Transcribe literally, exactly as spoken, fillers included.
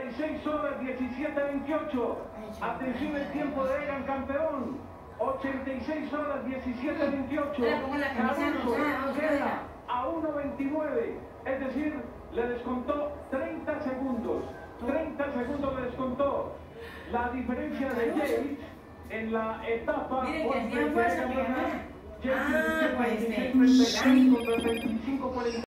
y seis horas diecisiete veintiocho. Atención, el tiempo de Egan campeón. ochenta y seis horas diecisiete veintiocho. Caruso queda a uno veintinueve. Es decir, le descontó treinta segundos. treinta segundos le descontó. La diferencia de Yates en la etapa Miren por que hacía fuerza, Yates mi mamá. Yates Ah, pues, veintiséis treinta y cinco, treinta y cinco, cuarenta y cinco.